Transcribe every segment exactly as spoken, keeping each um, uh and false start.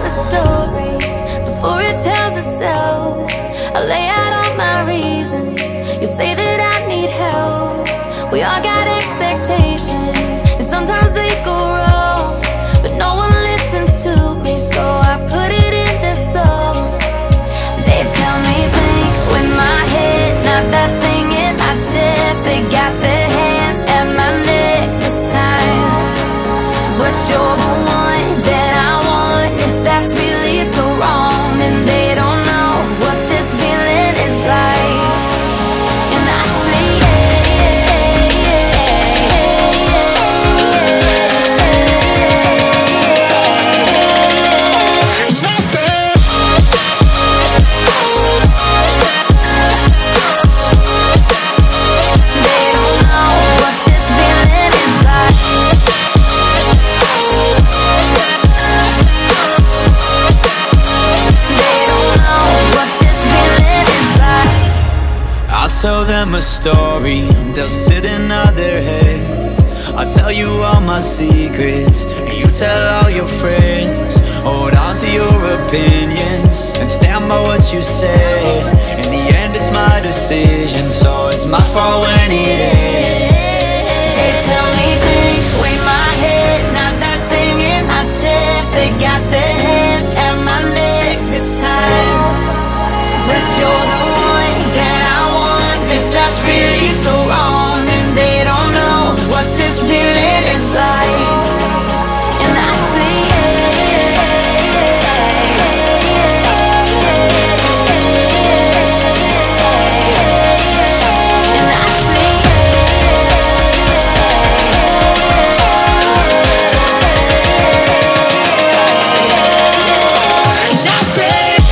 the story before it tells itself. I lay out all my reasons. You say that I need help. We all got expectations, and sometimes they go wrong, but no one listens to me, so I put it in this song. They tell me think with my head, not that thing in my chest. They got their hands at my neck this time, but you're the one that I want. If that's really so wrong, then they don't know what this feeling is like. And I say tell them a story, they'll sit and nod their heads. I'll tell you all my secrets, and you tell all your friends. Hold on to your opinions, and stand by what you said. In the end it's my decision, so it's my fault when it ends. they tell me think with my head, not that thing in my chest. They got their hands at my neck this time, but you're the one that I want. If that's really so wrong, then they don't know what this feeling is like. And I say and I say and I say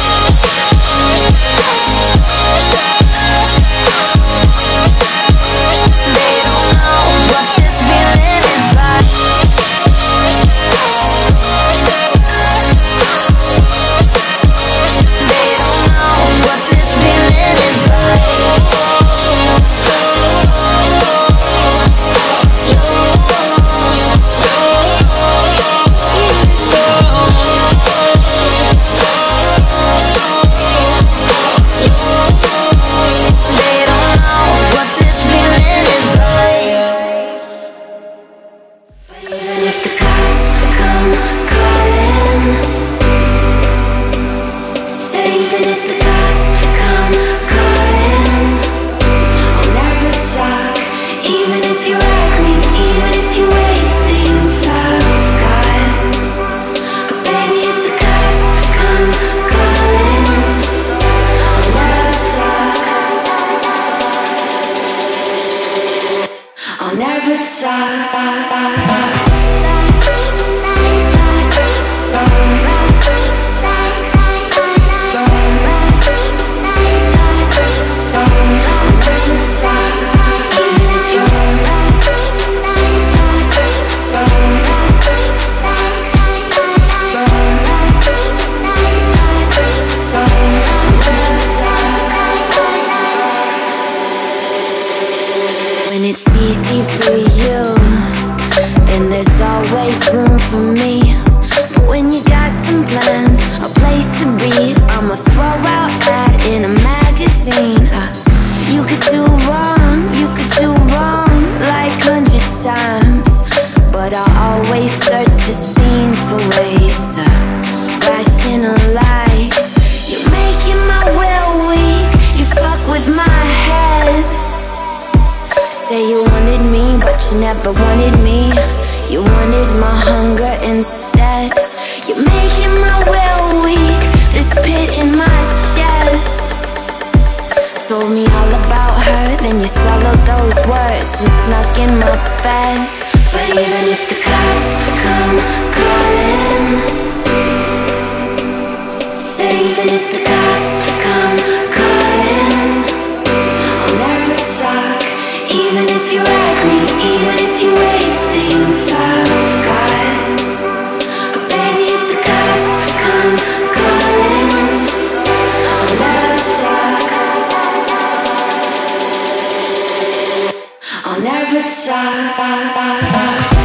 never talk. When it's easy for you, then there's always room for me. But when you got some plans, a place to be, I'ma throw out ad in a magazine. uh, You could do wrong, you could do wrong like hundred times, but I always search the scene for ways to rationalize. You're making my will weak, you fuck with my head. Say you wanted me, but you never wanted me. You wanted my hunger instead. You're making my will weak, this pit in my chest. Told me all about her, then you swallowed those words and snuck in my bed. But even if the cops come calling, say even if the cops come calling, I'll never talk. Even if you wreck me, even if you waste the youth I've got. But baby, if the cops come calling, I'll never talk. I'll never talk.